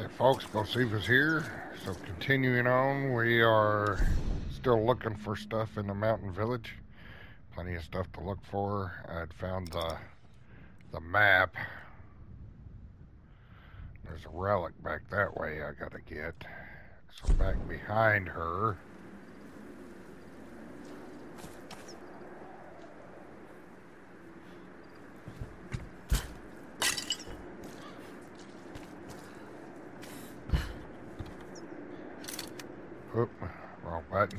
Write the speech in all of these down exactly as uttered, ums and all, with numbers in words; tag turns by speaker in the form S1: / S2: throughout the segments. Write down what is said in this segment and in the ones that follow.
S1: Hey folks, Bocephus here. So continuing on, we are still looking for stuff in the mountain village. Plenty of stuff to look for. I'd found the the map. There's a relic back that way I gotta get. So back behind her. Oop, wrong button.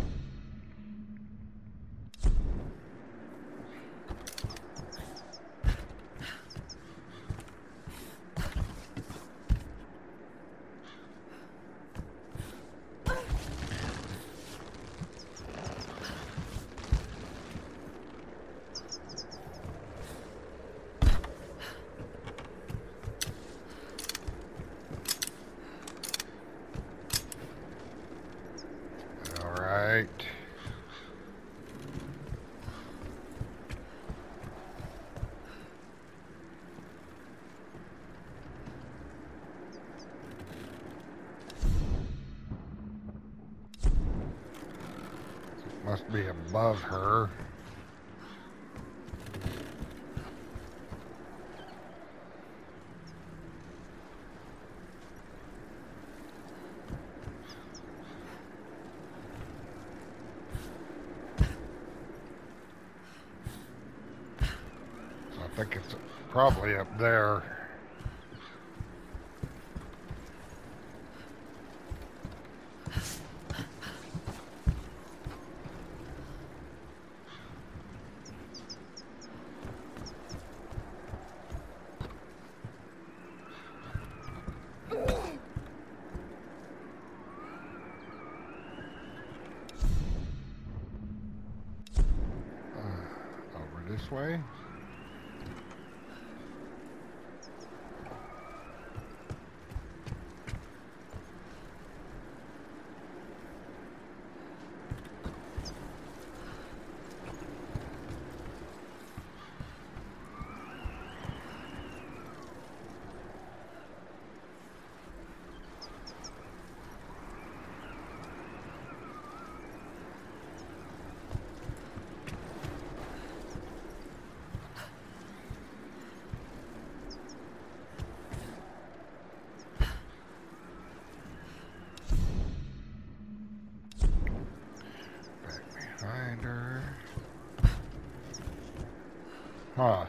S1: Alright. Must be above her. So I think it's probably up there. This way. Behind her. Huh.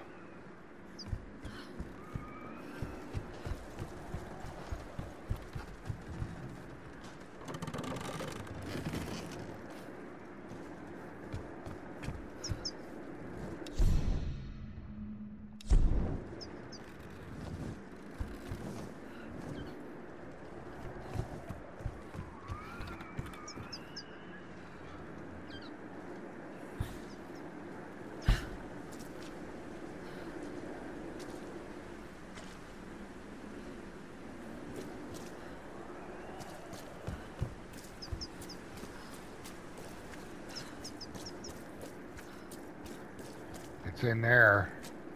S1: It's in there.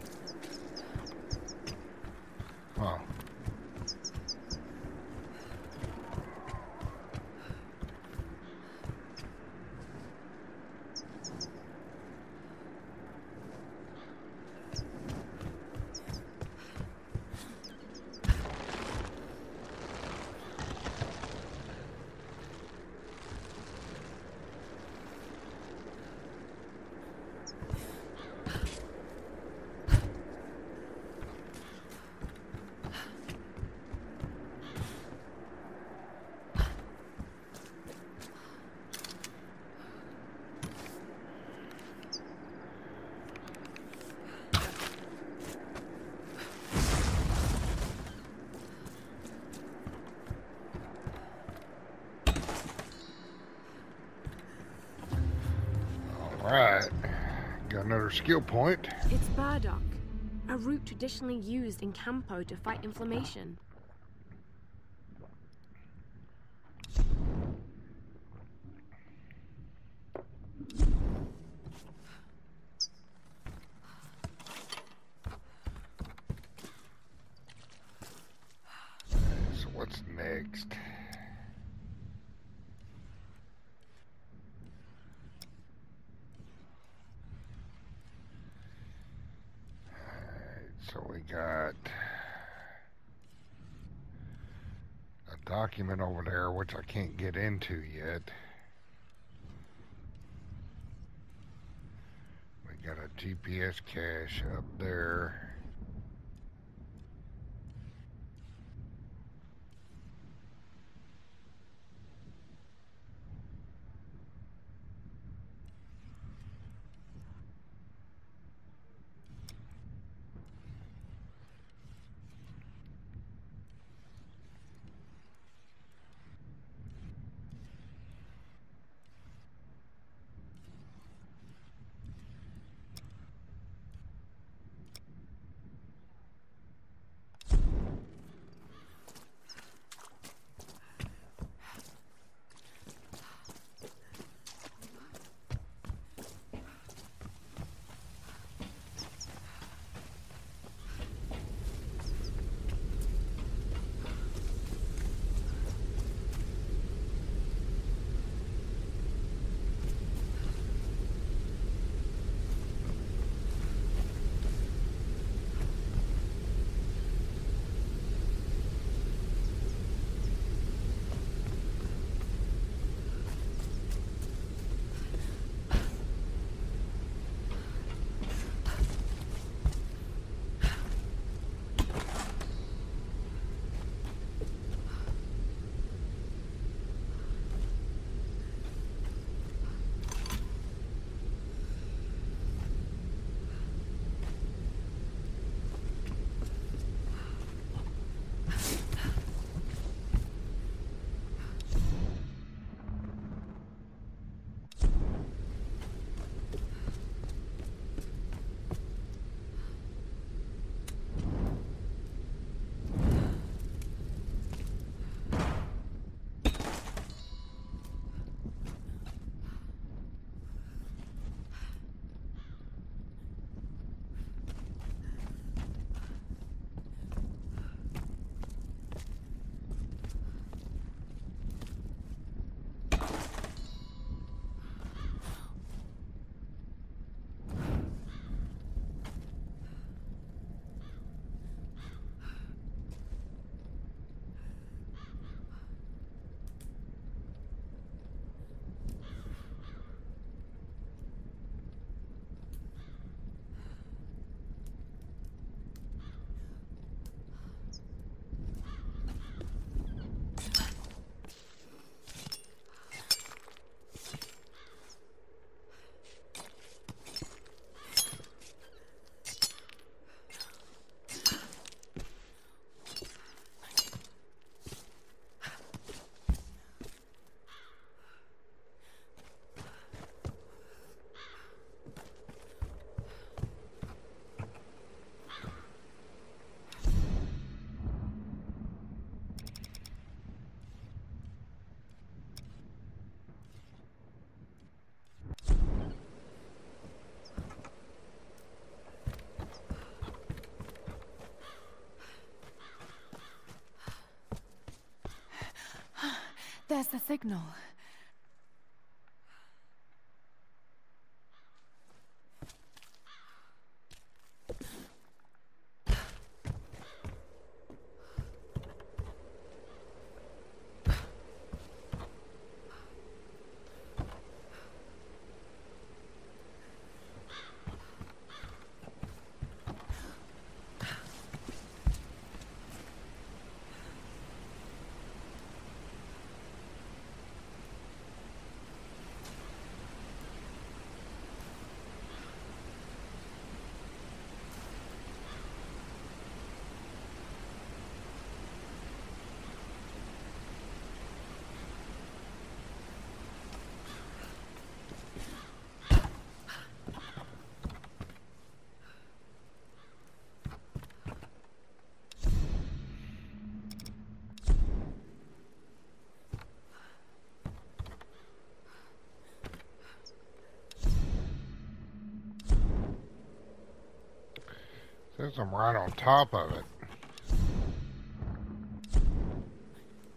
S1: Huh. Alright, got another skill point.
S2: It's burdock, a root traditionally used in Campo to fight inflammation.
S1: So what's next? Alright, so we got a document over there which I can't get into yet. We got a G P S cache up there.
S3: There's the signal.
S1: Says I'm right on top of it.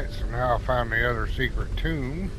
S1: Alright, so now I found the other secret tomb.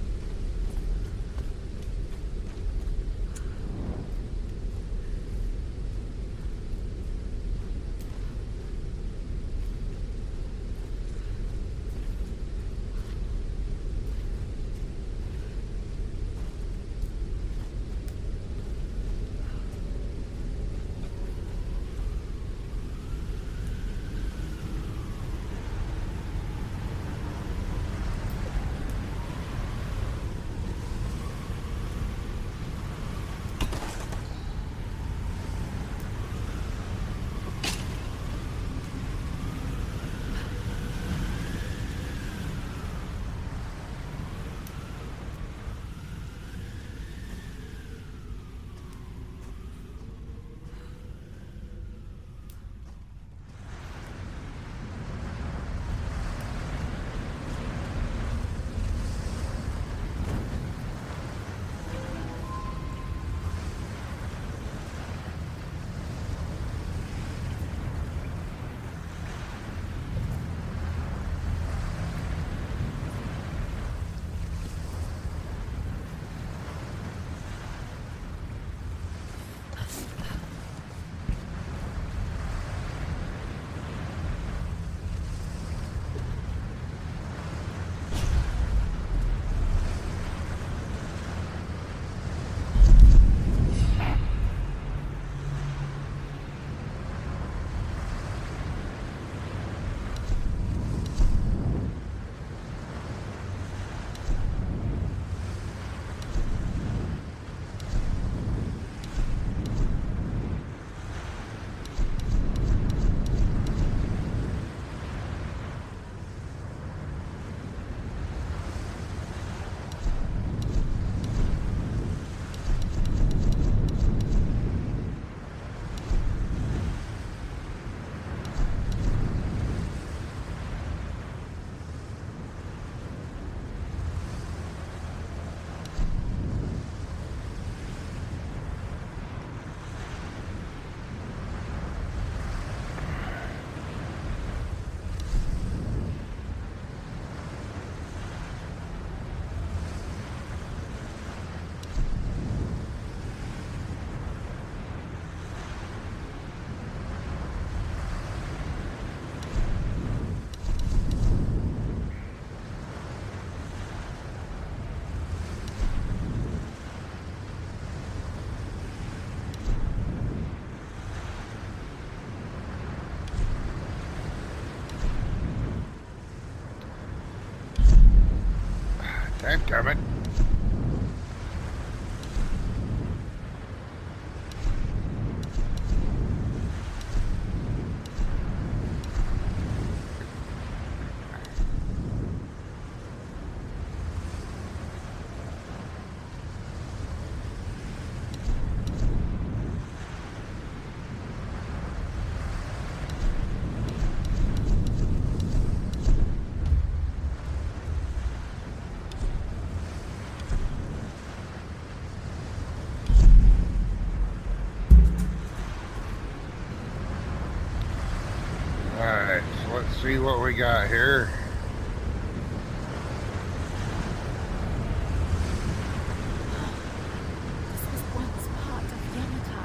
S1: Damn it. Alright, so let's see what we got here.
S3: This was once part of Yamatai.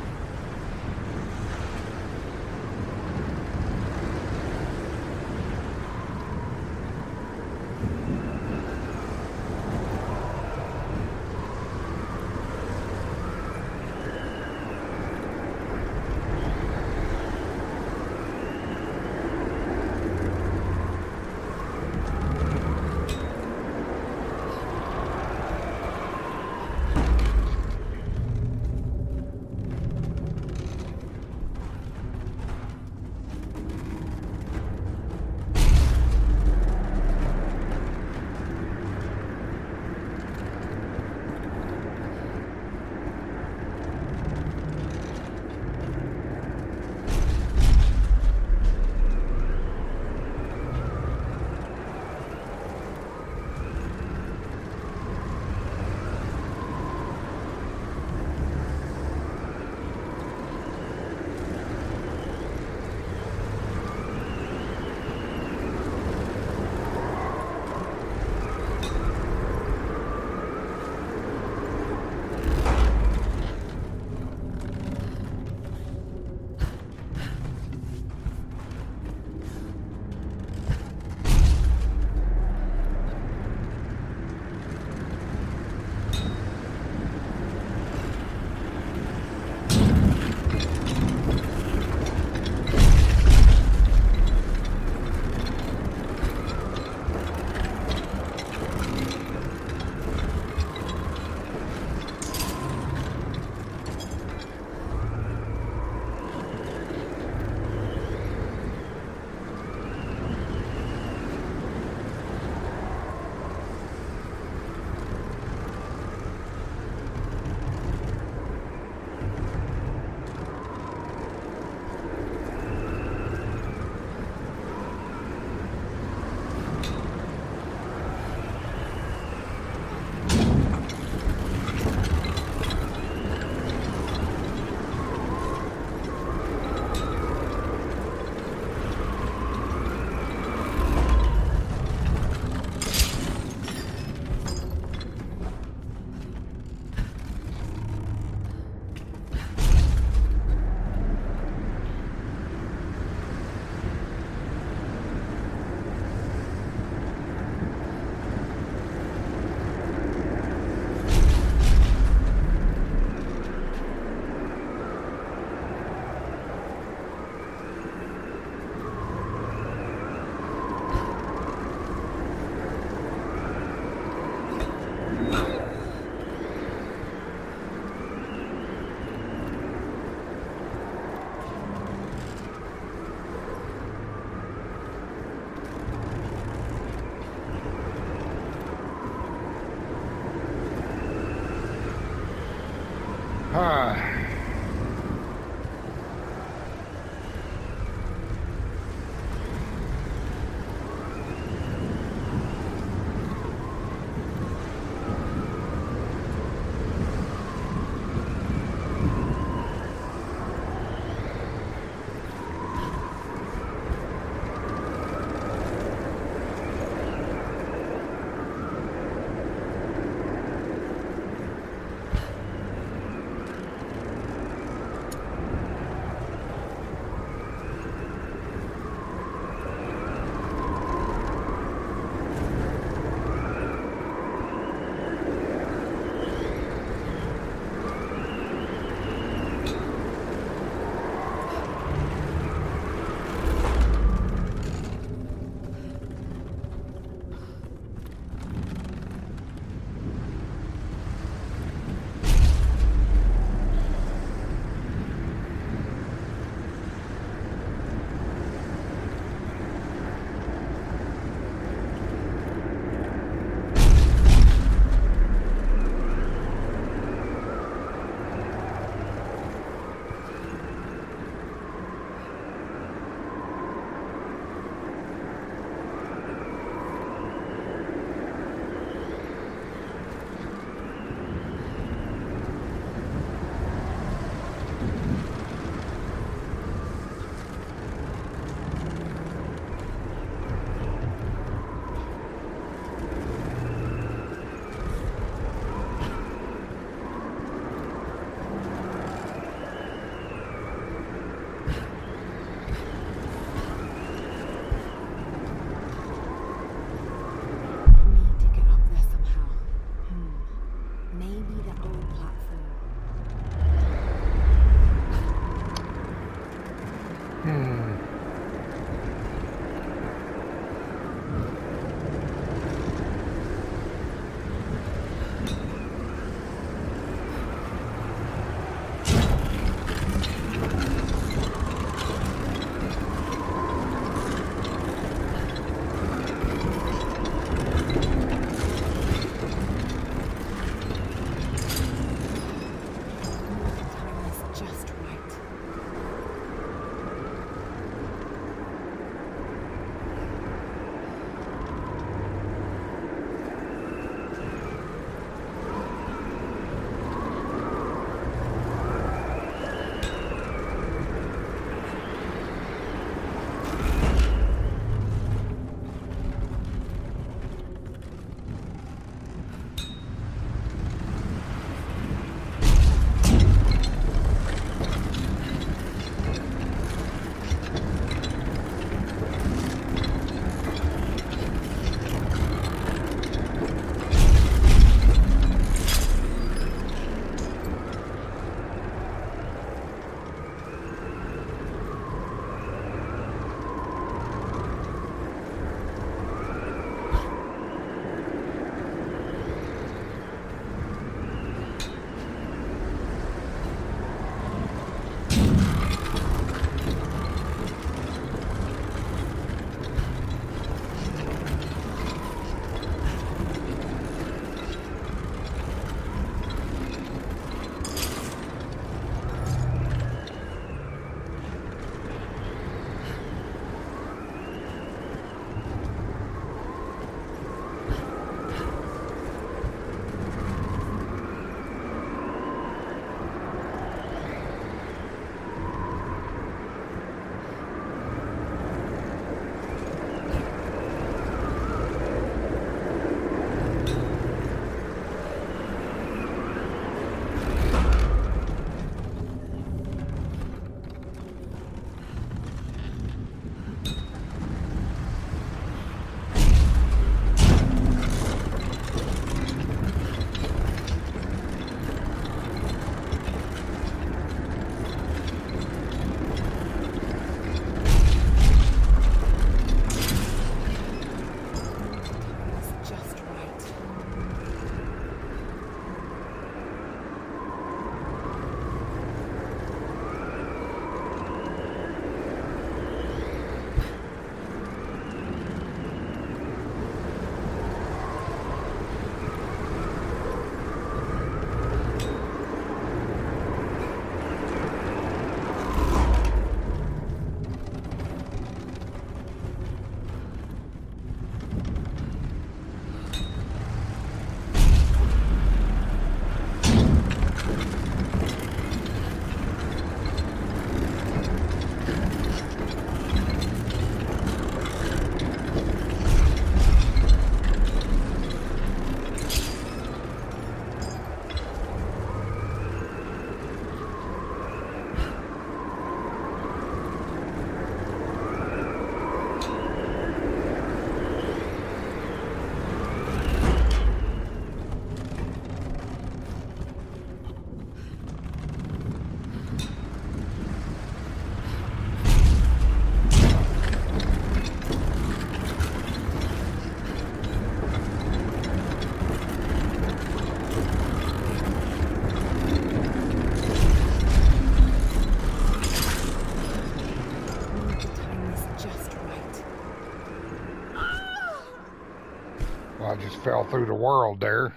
S1: just fell through the world there.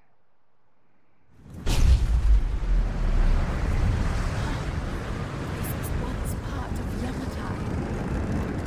S3: This was once part of Yamatai.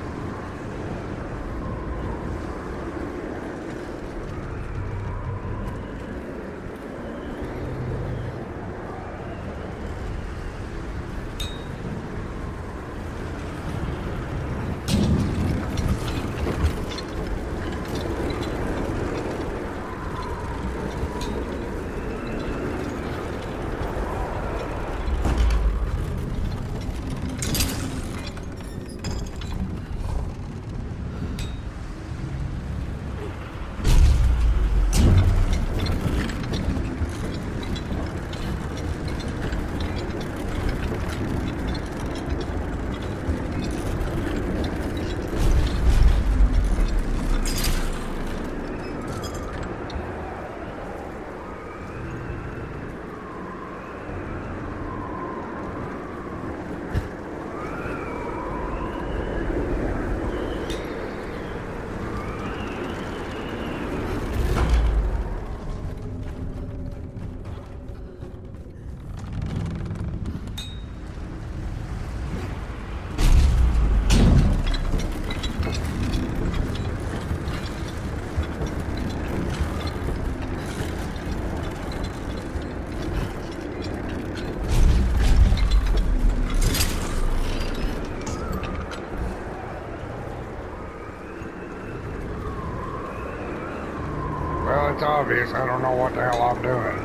S1: Well, it's obvious. I don't know what the hell I'm doing.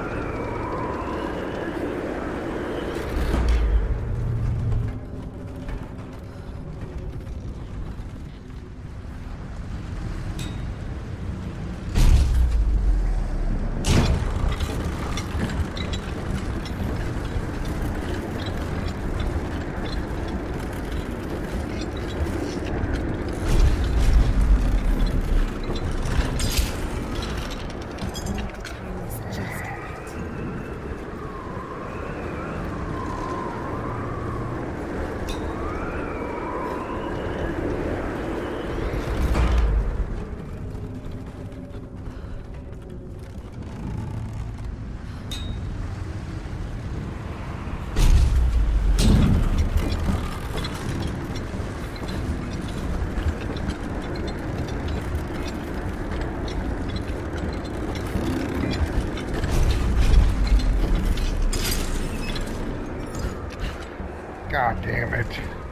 S1: God damn it.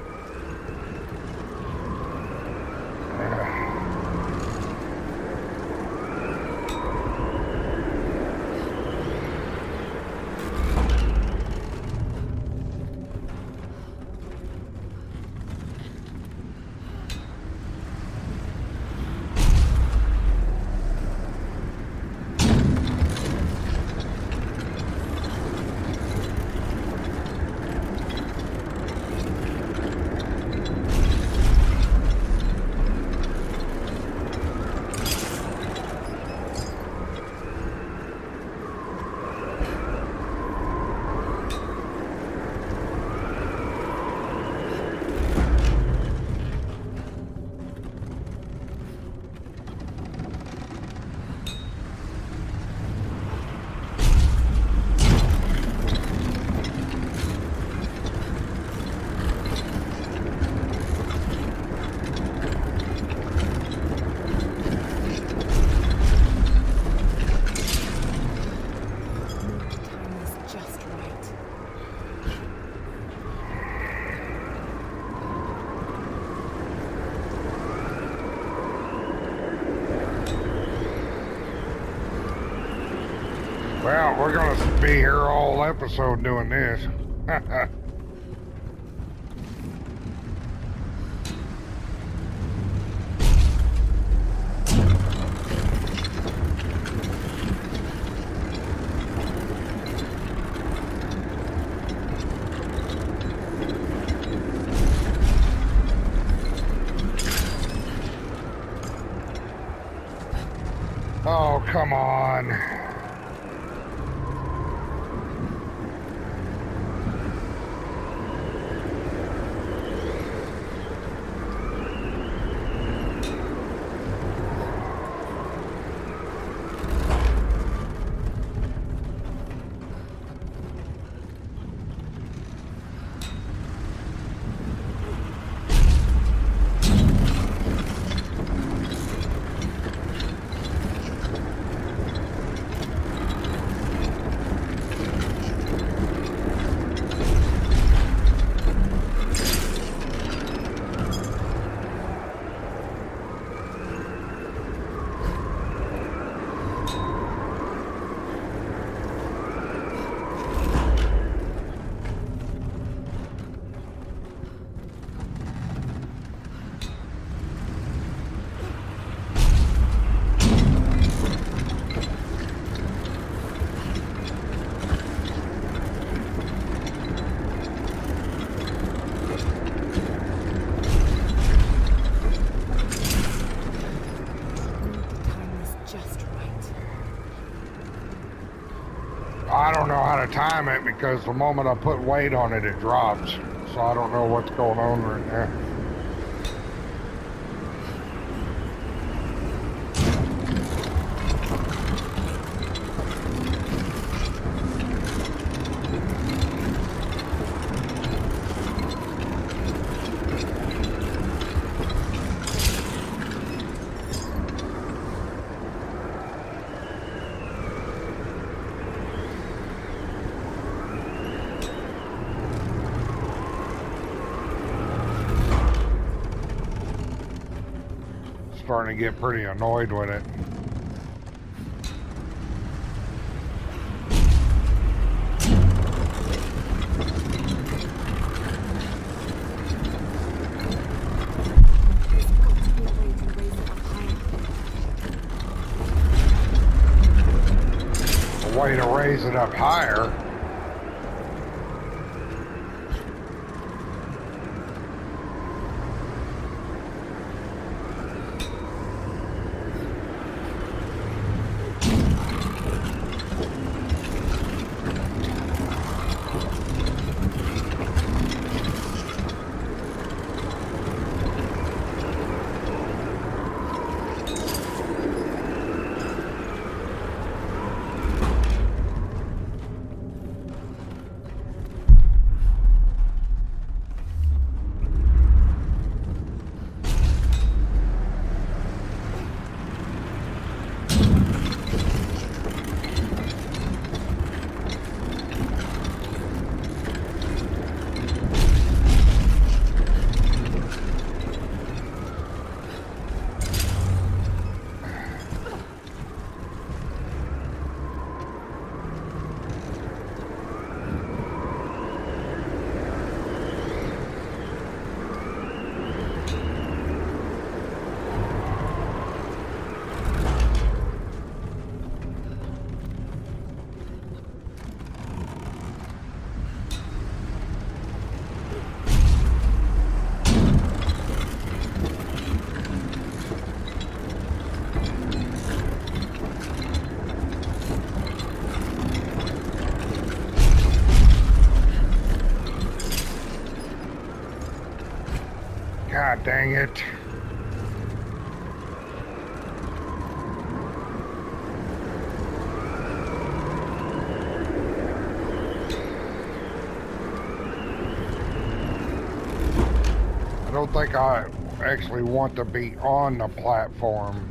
S1: Well, we're gonna be here all episode doing this. Oh, come on. to time it because the moment I put weight on it, it drops. So I don't know what's going on right now. Starting to get pretty annoyed with it. A way to raise it up higher. God dang it. I don't think I actually want to be on the platform.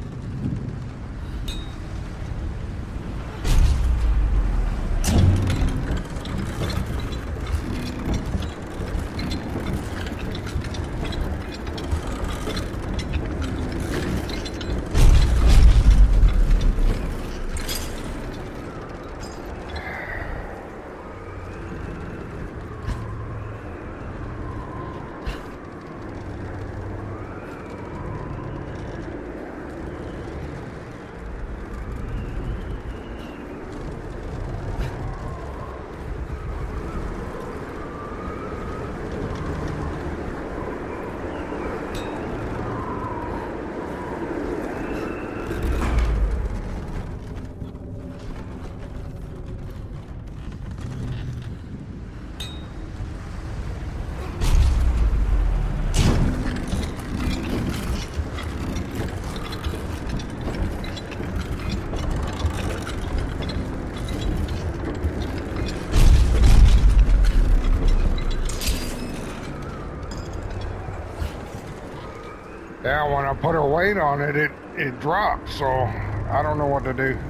S1: Yeah, when I put her weight on it, it, it dropped, so I don't know what to do.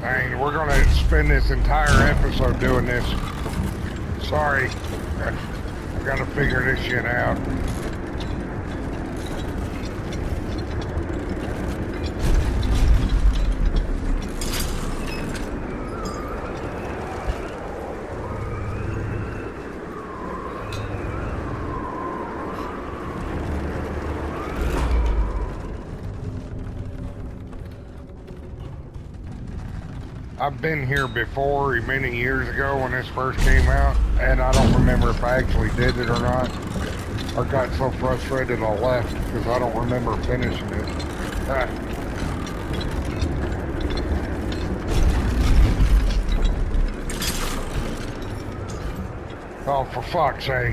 S1: Dang, we're gonna spend this entire episode doing this. Sorry. I gotta figure this shit out. I've been here before, many years ago when this first came out, and I don't remember if I actually did it or not. I got so frustrated I left because I don't remember finishing it. Ah. Oh, for fuck's sake.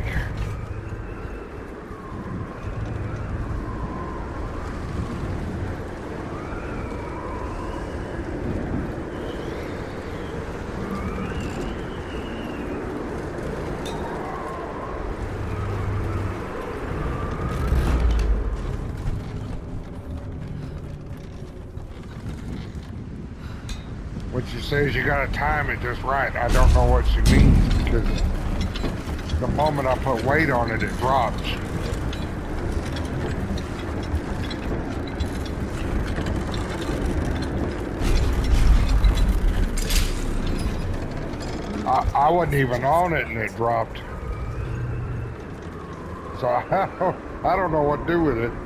S1: What she says, you gotta time it just right. I don't know what she means because the moment I put weight on it, it drops. I, I wasn't even on it and it dropped. So I don't, I don't know what to do with it.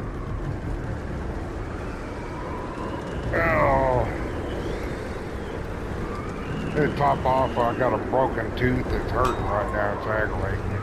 S1: Oh. It top off. I got a broken tooth that's hurting right now. It's aggravating me.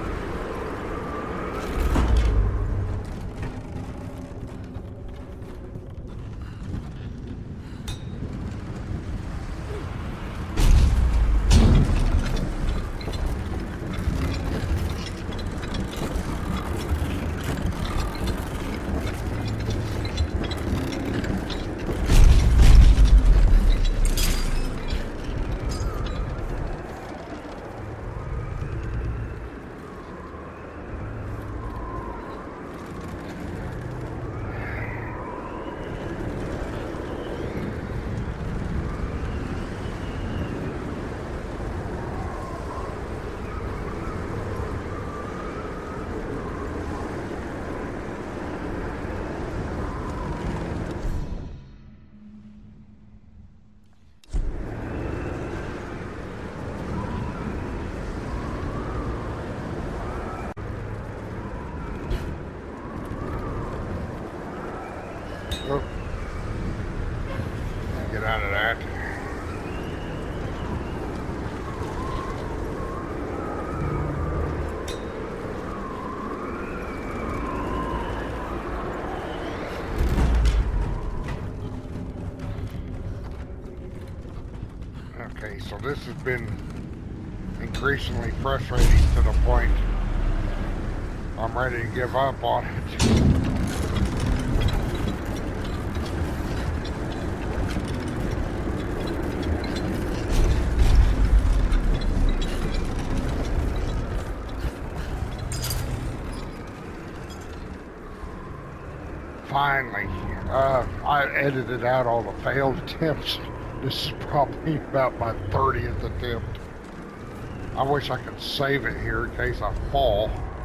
S1: Oh. Get out of that. Okay, so this has been increasingly frustrating to the point I'm ready to give up on it. Finally, uh, I edited out all the failed attempts. This is probably about my thirtieth attempt. I wish I could save it here in case I fall.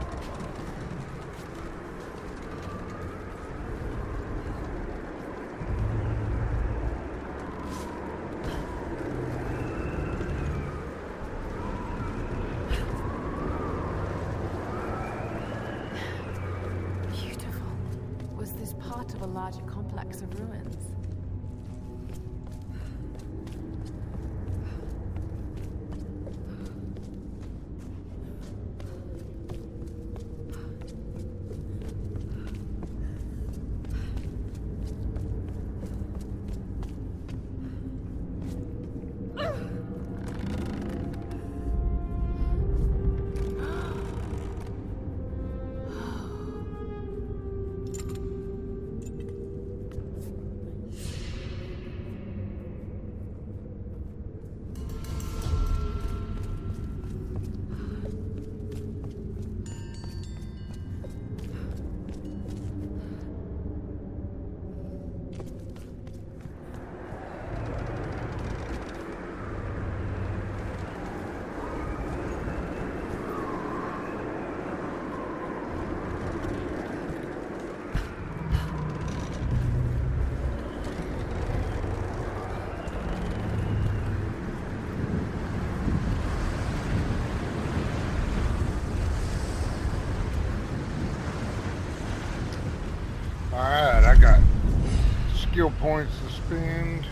S3: Part of a larger complex of ruins.
S1: skill points to spend.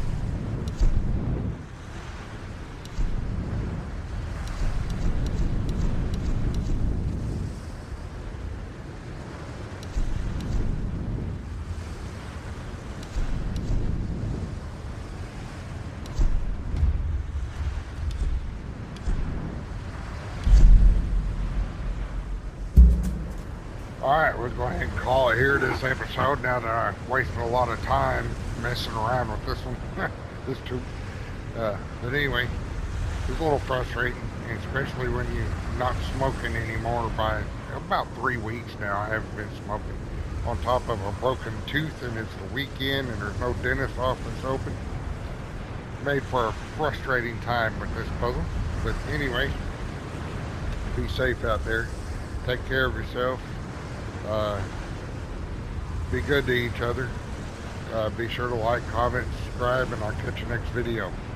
S1: Alright, we'll go ahead and call it here this episode now that I wasted a lot of time messing around with this one. this too. Uh, but anyway, it's a little frustrating, especially when you're not smoking anymore by about three weeks now. I haven't been smoking. On top of a broken tooth, and it's the weekend and there's no dentist office open. Made for a frustrating time with this puzzle. But anyway, be safe out there. Take care of yourself. Uh, be good to each other. Uh, be sure to like, comment, subscribe, and I'll catch you next video.